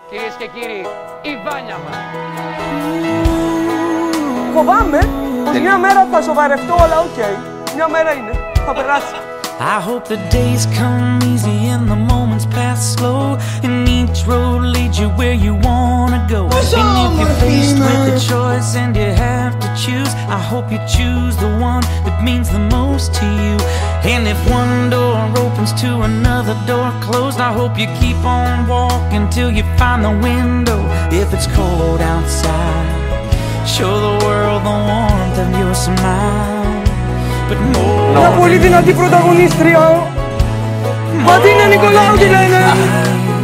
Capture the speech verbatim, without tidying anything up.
Κυρίες και κύριοι, η Βάνια μας. Φοβάμαι πως μια μέρα θα σοβαρευτώ, αλλά οκ. Okay. Μια μέρα είναι, θα περάσει. I hope the days come easy and the moments pass slow, and each road leads you where you wanna go. And if you're faced with a choice and you have to choose, I hope you choose the one that means the most to you. And if one door opens to another door closed, I hope you keep on walking till you find the window. If it's cold outside, show the world the warmth of your smile. Μια πολύ δυνατή πρωταγωνίστρια. Ματίνα Νικολάου τη λένε.